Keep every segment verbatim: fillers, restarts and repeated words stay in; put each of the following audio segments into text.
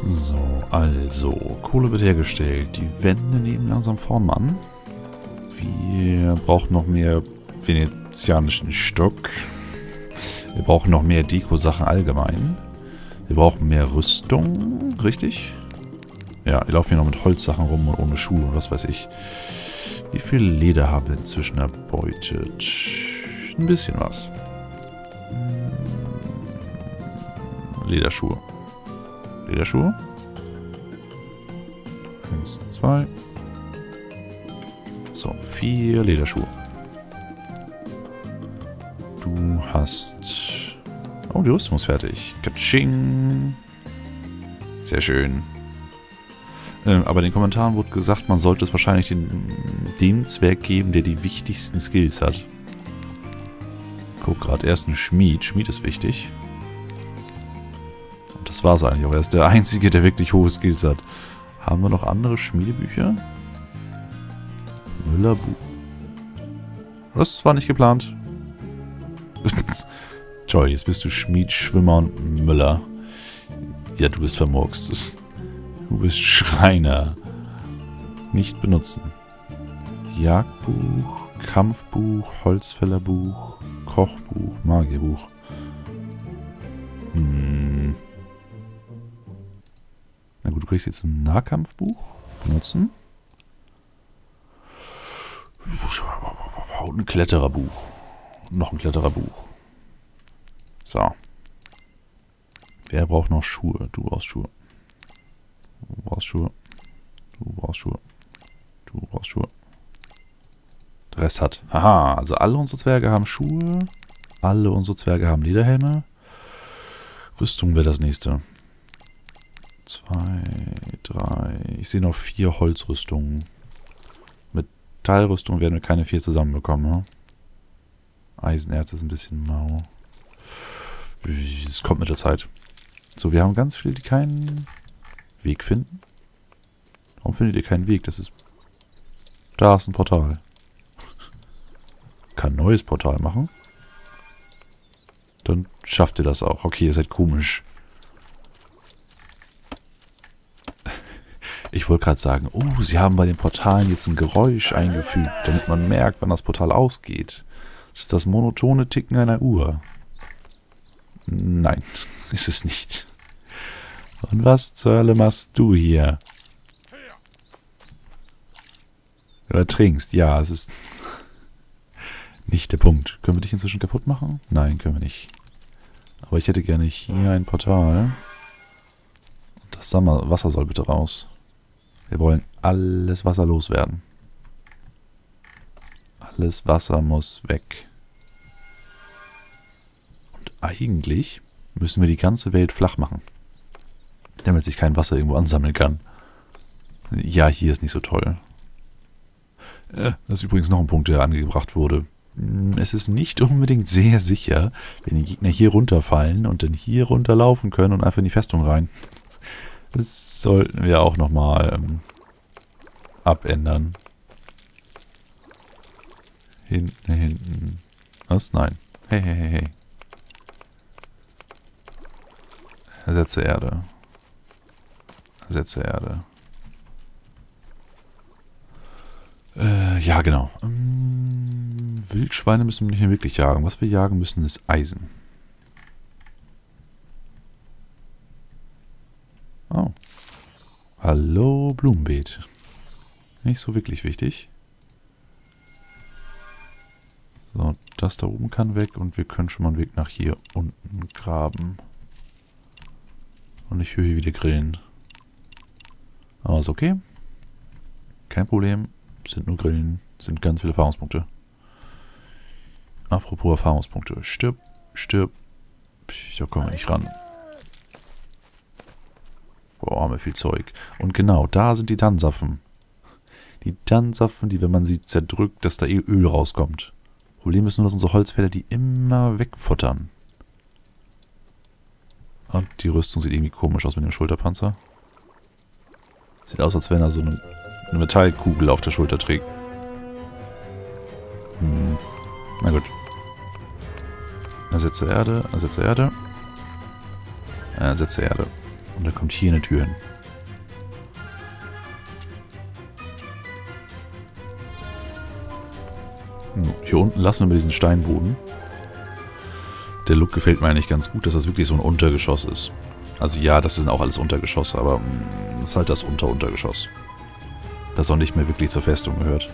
So, also, Kohle wird hergestellt. Die Wände nehmen langsam Form an. Wir brauchen noch mehr venezianischen Stock. Wir brauchen noch mehr Deko-Sachen allgemein. Wir brauchen mehr Rüstung, richtig? Ja, wir laufen hier noch mit Holzsachen rum und ohne Schuhe und was weiß ich. Wie viel Leder haben wir inzwischen erbeutet? Ein bisschen was. Lederschuhe. Lederschuhe. Eins, zwei. So, vier Lederschuhe. Du hast... Oh, die Rüstung ist fertig. Katsching. Sehr schön. Ähm, aber in den Kommentaren wurde gesagt, man sollte es wahrscheinlich den, dem Zwerg geben, der die wichtigsten Skills hat. Guck gerade, erst ein Schmied. Schmied ist wichtig. Und das war es eigentlich auch. Er ist der Einzige, der wirklich hohe Skills hat. Haben wir noch andere Schmiedebücher? Müllerbuch. Das war nicht geplant. Toll, jetzt bist du Schmied, Schwimmer und Müller. Ja, du bist vermurkst. Du bist Schreiner. Nicht benutzen. Jagdbuch, Kampfbuch, Holzfällerbuch, Kochbuch, Magierbuch. Hm. Na gut, du kriegst jetzt ein Nahkampfbuch. Benutzen. Und ein Klettererbuch. Und noch ein Klettererbuch. So. Wer braucht noch Schuhe? Du brauchst Schuhe. Du brauchst Schuhe. Du brauchst Schuhe. Du brauchst Schuhe. Der Rest hat. Haha, also alle unsere Zwerge haben Schuhe. Alle unsere Zwerge haben Lederhelme. Rüstung wäre das nächste. Zwei, drei. Ich sehe noch vier Holzrüstungen. Mit Teilrüstung werden wir keine vier zusammenbekommen. Ne? Eisenerz ist ein bisschen mau. Es kommt mit der Zeit. So, wir haben ganz viele, die keinen Weg finden. Warum findet ihr keinen Weg? Das ist... Da ist ein Portal. Kann ein neues Portal machen. Dann schafft ihr das auch. Okay, ihr seid komisch. Ich wollte gerade sagen, oh, sie haben bei den Portalen jetzt ein Geräusch eingefügt, damit man merkt, wann das Portal ausgeht. Das ist das monotone Ticken einer Uhr. Nein, ist es nicht. Und was zur Hölle machst du hier? Oder trinkst? Ja, es ist nicht der Punkt. Können wir dich inzwischen kaputt machen? Nein, können wir nicht. Aber ich hätte gerne hier ein Portal. Und das Wasser soll bitte raus. Wir wollen alles Wasser loswerden. Alles Wasser muss weg. Und eigentlich müssen wir die ganze Welt flach machen. Damit sich kein Wasser irgendwo ansammeln kann. Ja, hier ist nicht so toll. Äh, das ist übrigens noch ein Punkt, der angebracht wurde. Es ist nicht unbedingt sehr sicher, wenn die Gegner hier runterfallen und dann hier runterlaufen können und einfach in die Festung rein. Das sollten wir auch nochmal ähm, abändern. Hinten, hinten. Was? Nein. Hey, hey, hey, hey. Ersetze Erde. Ersetze Erde. Äh, ja, genau. Ähm, Wildschweine müssen wir nicht mehr wirklich jagen. Was wir jagen müssen, ist Eisen. Oh. Hallo, Blumenbeet. Nicht so wirklich wichtig. So, das da oben kann weg und wir können schon mal einen Weg nach hier unten graben. Und ich höre hier wieder Grillen. Aber ist okay. Kein Problem. Sind nur Grillen. Sind ganz viele Erfahrungspunkte. Apropos Erfahrungspunkte. Stirb, stirb. Da kommen wir nicht ran. Boah, haben wir viel Zeug. Und genau, da sind die Tannenzapfen. Die Tannenzapfen, die, wenn man sie zerdrückt, dass da eh Öl rauskommt. Problem ist nur, dass unsere Holzfäller die immer wegfuttern. Und die Rüstung sieht irgendwie komisch aus mit dem Schulterpanzer. Sieht aus, als wenn er so eine, eine Metallkugel auf der Schulter trägt. Hm. Na gut. Ersetze Erde, ersetze Erde. Ersetze Erde. Und da kommt hier eine Tür hin. Hier unten lassen wir mal diesen Steinboden. Der Look gefällt mir eigentlich ganz gut, dass das wirklich so ein Untergeschoss ist. Also ja, das sind auch alles Untergeschosse, aber das ist halt das Unter-Untergeschoss. Das auch nicht mehr wirklich zur Festung gehört.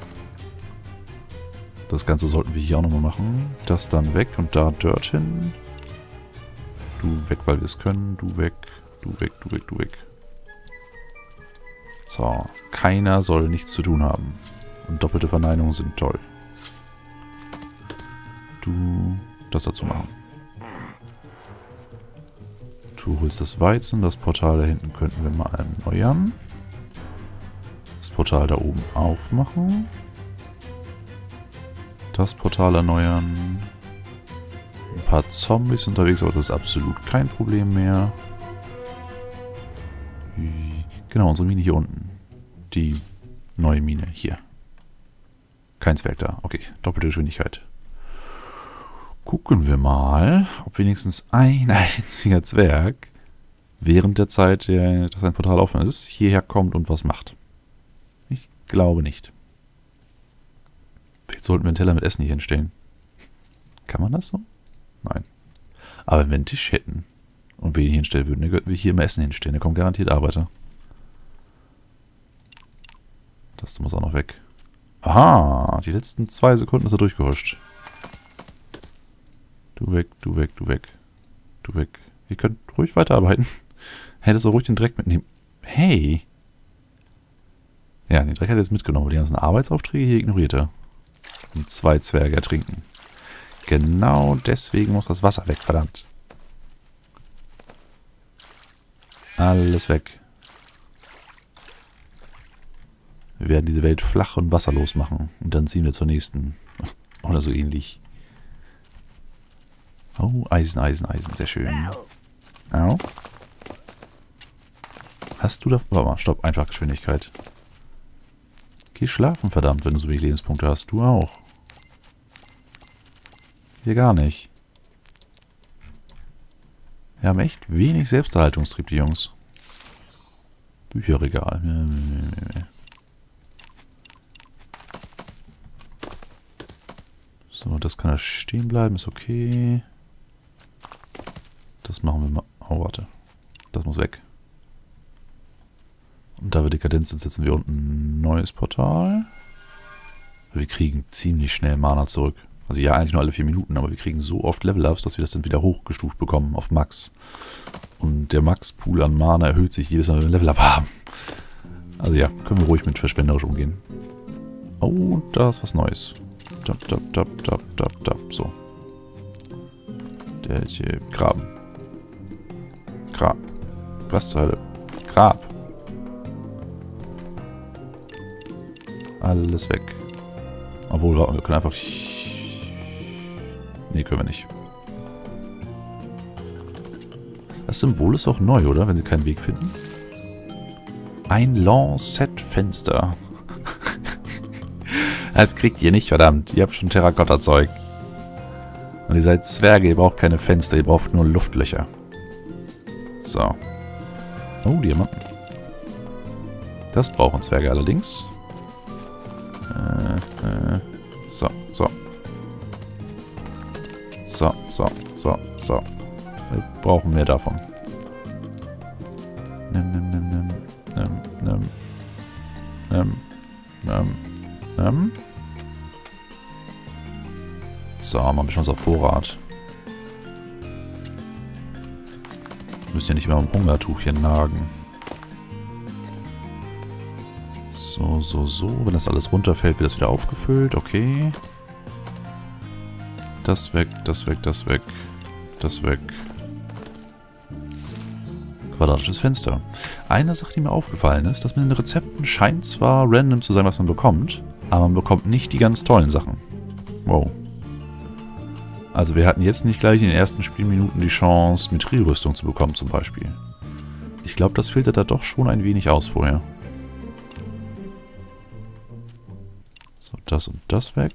Das Ganze sollten wir hier auch nochmal machen. Das dann weg und da Dirt hin. Du weg, weil wir es können. Du weg, du weg, du weg, du weg. So, keiner soll nichts zu tun haben. Und doppelte Verneinungen sind toll. Du das dazu machen. Du holst das Weizen. Das Portal da hinten könnten wir mal erneuern. Das Portal da oben aufmachen. Das Portal erneuern. Ein paar Zombies unterwegs, aber das ist absolut kein Problem mehr. Genau, unsere Mine hier unten. Die neue Mine hier. Kein Zwerg da. Okay, doppelte Geschwindigkeit. Gucken wir mal, ob wenigstens ein einziger Zwerg während der Zeit, dass ein Portal offen ist, hierher kommt und was macht. Ich glaube nicht. Vielleicht sollten wir einen Teller mit Essen hier hinstellen. Kann man das so? Nein. Aber wenn wir einen Tisch hätten und wir ihn hier hinstellen würden, dann könnten wir hier immer Essen hinstellen. Da kommen garantiert Arbeiter. Das muss auch noch weg. Aha, die letzten zwei Sekunden ist er durchgehuscht. Du weg, du weg, du weg. Du weg. Ihr könnt ruhig weiterarbeiten. Hättest du ruhig den Dreck mitnehmen. Hey! Ja, den Dreck hat er jetzt mitgenommen, aber die ganzen Arbeitsaufträge hier ignoriert er. Und zwei Zwerge ertrinken. Genau deswegen muss das Wasser weg, verdammt. Alles weg. Wir werden diese Welt flach und wasserlos machen. Und dann ziehen wir zur nächsten. Oder so ähnlich. Oh, Eisen, Eisen, Eisen. Sehr schön. Au. Hast du da... Warte mal, stopp. Einfach Geschwindigkeit. Geh schlafen, verdammt, wenn du so wenig Lebenspunkte hast. Du auch. Hier gar nicht. Wir haben echt wenig Selbsterhaltungstrieb, die Jungs. Bücherregal. So, das kann da stehen bleiben. Ist okay. Das machen wir mal. Oh, warte. Das muss weg. Und da wir Dekadenz sind, setzen wir unten ein neues Portal. Wir kriegen ziemlich schnell Mana zurück. Also ja, eigentlich nur alle vier Minuten, aber wir kriegen so oft Level-Ups, dass wir das dann wieder hochgestuft bekommen auf Max. Und der Max-Pool an Mana erhöht sich jedes Mal, wenn wir ein Level-Up haben. Also ja, können wir ruhig mit verschwenderisch umgehen. Oh, und da ist was Neues. Tap, tap, tap, tap, tap, tap. So. Der hier Graben. Grab. Was zur Hölle? Grab. Alles weg. Obwohl, wir können einfach... Nee, können wir nicht. Das Symbol ist auch neu, oder? Wenn sie keinen Weg finden. Ein Lancet-Fenster. Das kriegt ihr nicht, verdammt. Ihr habt schon Terrakotta-Zeug. Und ihr seid Zwerge, ihr braucht keine Fenster, ihr braucht nur Luftlöcher. So. Oh, Diamanten. Das brauchen Zwerge allerdings. Äh, äh, so, so. So, so, so, so. Wir brauchen mehr davon. Nimm, nimm, nimm, nimm. Nimm, nimm. Nimm, nimm, nimm. So, mal ein bisschen was auf Vorrat. Wir müssen ja nicht mehr am Hungertuchchen nagen. So, so, so. Wenn das alles runterfällt, wird das wieder aufgefüllt. Okay. Das weg, das weg, das weg. Das weg. Quadratisches Fenster. Eine Sache, die mir aufgefallen ist, dass mit den Rezepten scheint zwar random zu sein, was man bekommt, aber man bekommt nicht die ganz tollen Sachen. Wow. Also wir hatten jetzt nicht gleich in den ersten Spielminuten die Chance, Mithril-Rüstung zu bekommen zum Beispiel. Ich glaube, das filtert da doch schon ein wenig aus vorher. So, das und das weg.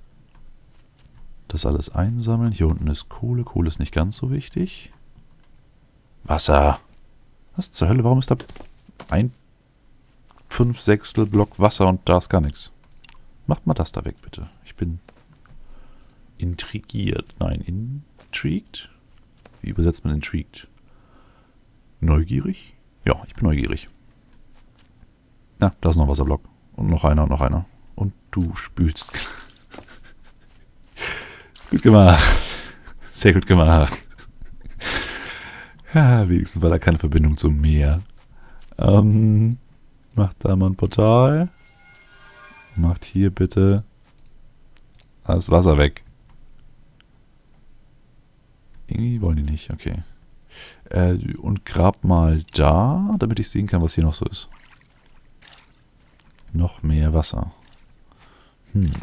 Das alles einsammeln. Hier unten ist Kohle. Kohle ist nicht ganz so wichtig. Wasser. Was zur Hölle? Warum ist da ein fünf Sechstel Block Wasser und da ist gar nichts? Macht mal das da weg, bitte. Ich bin intrigiert. Nein, intrigued? Wie übersetzt man intrigued? Neugierig? Ja, ich bin neugierig. Na, da ist noch ein Wasserblock. Und noch einer und noch einer. Und du spülst. Gut gemacht. Sehr gut gemacht. Ja, wenigstens war da keine Verbindung zum Meer. Ähm, macht da mal ein Portal. Macht hier bitte das Wasser weg. Irgendwie wollen die nicht, okay. Äh, und grab mal da, damit ich sehen kann, was hier noch so ist. Noch mehr Wasser. Hm.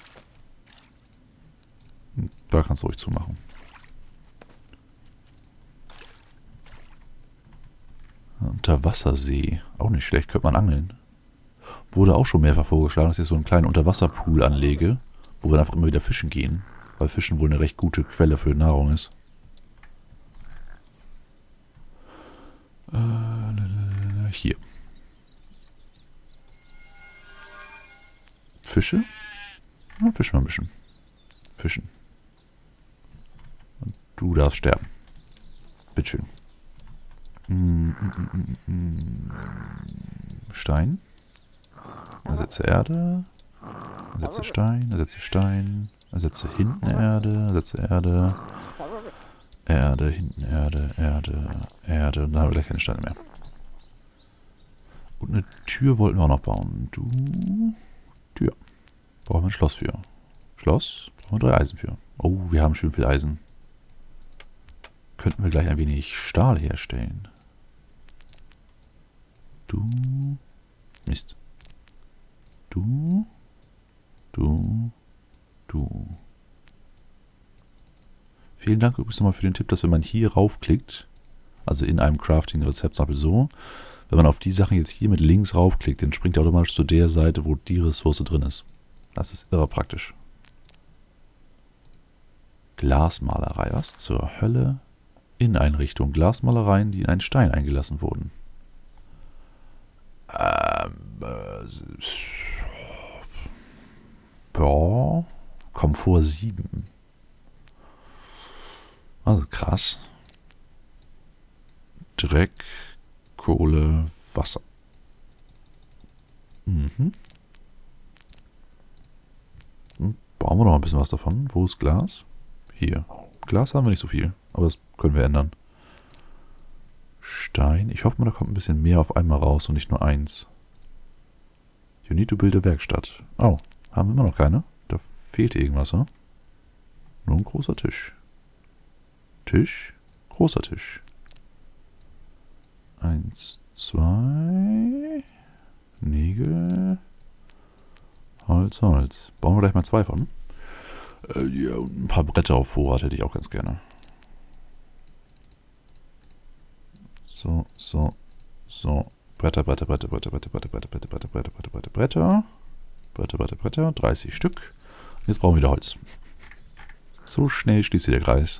Da kannst du ruhig zumachen. Unterwassersee. Auch nicht schlecht, könnte man angeln. Wurde auch schon mehrfach vorgeschlagen, dass ich so einen kleinen Unterwasserpool anlege, wo wir einfach immer wieder fischen gehen. Weil Fischen wohl eine recht gute Quelle für Nahrung ist. Äh, hier. Fische? Ja, fischen wir ein bisschen. Fischen. Und du darfst sterben. Bitteschön. Mm, mm, mm, mm. Stein. Ersetze Erde. Ersetze Stein. Ersetze Stein. Ersetze hinten Erde. Ersetze Erde. Erde, hinten Erde, Erde, Erde. Und dann haben wir gleich keine Steine mehr. Und eine Tür wollten wir auch noch bauen. Du. Tür. Brauchen wir ein Schloss für. Schloss. Brauchen wir drei Eisen für. Oh, wir haben schön viel Eisen. Könnten wir gleich ein wenig Stahl herstellen. Du. Mist. Du. Du. Du. Vielen Dank übrigens nochmal für den Tipp, dass wenn man hier raufklickt, also in einem Crafting-Rezept, zum Beispiel so, wenn man auf die Sachen jetzt hier mit links raufklickt, dann springt er automatisch zu der Seite, wo die Ressource drin ist. Das ist irre praktisch. Glasmalerei. Was zur Hölle? Inneneinrichtung. Glasmalereien, die in einen Stein eingelassen wurden. Ähm, äh, boah. Komfort sieben. Also krass. Dreck, Kohle, Wasser. Mhm. Hm, bauen wir noch ein bisschen was davon. Wo ist Glas? Hier. Glas haben wir nicht so viel, aber das können wir ändern. Stein. Ich hoffe mal, da kommt ein bisschen mehr auf einmal raus und nicht nur eins. You need to build a Werkstatt. Oh, haben wir immer noch keine? Da fehlt irgendwas, ne? Nur ein großer Tisch. Tisch. Großer Tisch. Eins, zwei. Nägel. Holz, Holz. Bauen wir gleich mal zwei von. Äh, ja, und ein paar Bretter auf Vorrat hätte ich auch ganz gerne. So, so, so. Bretter, Bretter, Bretter, Bretter, Bretter, Bretter, Bretter, Bretter, Bretter, Bretter, Bretter, Bretter, Bretter. Bretter, Bretter, Bretter. dreißig Stück. Und jetzt brauchen wir wieder Holz. So schnell schließt sich der Kreis.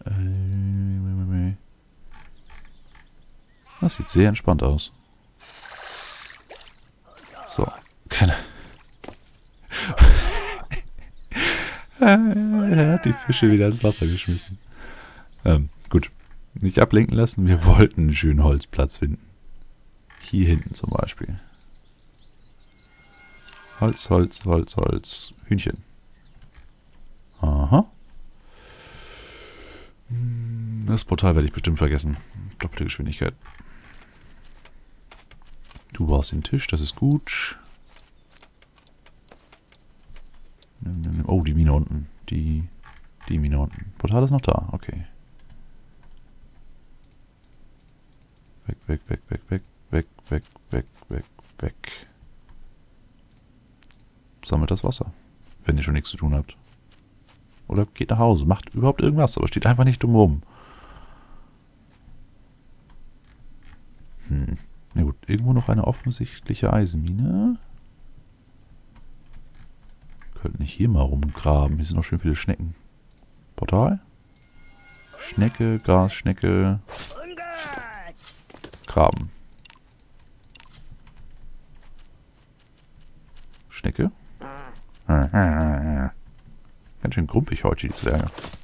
Das sieht sehr entspannt aus. So, keine. Er hat die Fische wieder ins Wasser geschmissen. Ähm, gut. Nicht ablenken lassen. Wir wollten einen schönen Holzplatz finden. Hier hinten zum Beispiel. Holz, Holz, Holz, Holz. Hühnchen. Aha. Das Portal werde ich bestimmt vergessen. Doppelte Geschwindigkeit. Du brauchst den Tisch, das ist gut. Oh, die Mine unten. Die, die Mine unten. Portal ist noch da, okay. Weg, weg, weg, weg, weg, weg, weg, weg, weg, weg. Sammelt das Wasser, wenn ihr schon nichts zu tun habt. Oder geht nach Hause, macht überhaupt irgendwas, aber steht einfach nicht dumm rum. Hm. Na gut, irgendwo noch eine offensichtliche Eisenmine. Könnten nicht hier mal rumgraben. Hier sind noch schön viele Schnecken. Portal? Schnecke, Grasschnecke. graben. Schnecke? Ganz schön grumpig heute, die Zwerge.